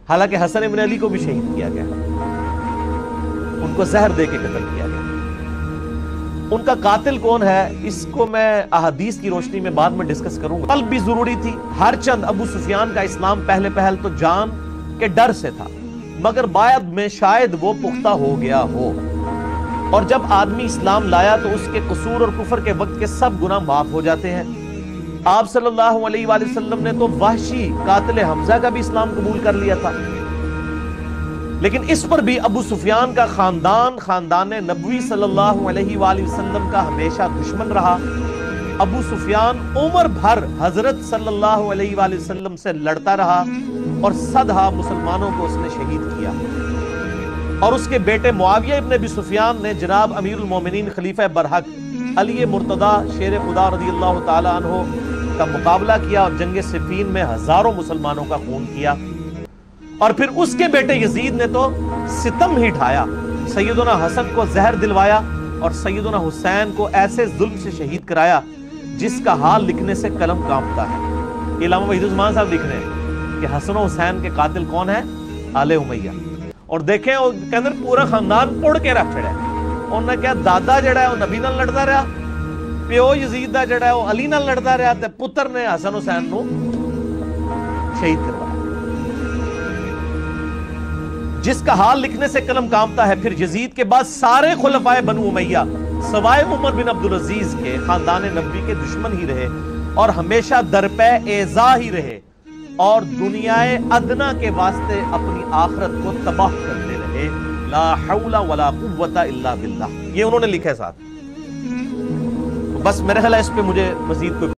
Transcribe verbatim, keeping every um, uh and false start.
حالانکہ حسن ابن علی کو بھی شہید کیا گیا، ان کو زہر دے کے قتل کیا گیا۔ ان کا قاتل کون ہے اس کو میں احادیث کی روشنی میں بعد میں ڈسکس کروں گا۔ قلب بھی ضروری تھی، ہر چند ابو سفیان کا اسلام پہلے پہل تو جان کے ڈر سے تھا، مگر بعد میں شاید وہ پختہ ہو گیا ہو، اور جب آدمی اسلام لایا تو اس کے قصور اور کفر کے وقت کے سب گناہ معاف ہو جاتے ہیں۔ آپ صلی اللہ علیہ وآلہ وسلم نے تو وحشی قاتل حمزہ کا بھی اسلام قبول کر لیا تھا، لیکن اس پر بھی ابو سفیان کا خاندان خاندان نبوی صلی اللہ علیہ وآلہ وسلم کا ہمیشہ دشمن رہا۔ ابو سفیان عمر بھر حضرت صلی اللہ علیہ وآلہ وسلم سے لڑتا رہا اور صدہا مسلمانوں کو اس نے شہید کیا، اور اس کے بیٹے معاویہ ابن ابی سفیان نے جناب امیر المومنین خلیفہ برحق علی مرتضیٰ شیر خدا رضی اللہ تعالی عنہ کا مقابلہ کیا اور جنگ صفین میں ہزاروں مسلمانوں کا خون کیا، اور پھر اس کے بیٹے یزید نے تو ستم ہی ڈھایا، سیدنا حسن کو زہر دلوایا اور سیدنا حسین کو ایسے ظلم سے شہید کرایا جس کا حال لکھنے سے قلم کانپتا ہے۔ علامہ وحید الزمان صاحب لکھ رہے ہیں کہ حسن و حسین کے قاتل کون ہے؟ آل امیہ، اور دیکھیں اس کے اندر پورا خاندان پڑ کے رکھ چھڑا ہے۔ انہوں نے کیا دادا جڑا ہے وہ نبی نال لڑتا رہا، پیو یزید دا جڑا ہے وہ علی نال لڑتا رہا، تے پتر نے حسن حسین نو شہید کروایا، جس کا حال لکھنے سے قلم کانپتا ہے۔ پھر یزید کے بعد سارے خلفائے بنو امیہ سوائے عمر بن عبدالعزیز کے خاندان نبی کے دشمن ہی رہے اور ہمیشہ درپے ایذا ہی رہے، اور دنیا ادنا کے واسطے اپنی آخرت کو تباہ کرتے رہے۔ لا حول ولا قوت الا باللہ، یہ انہوں نے لکھا ہے ساتھ۔ بس میرے خیال ہے اس پہ مجھے مزید کوئی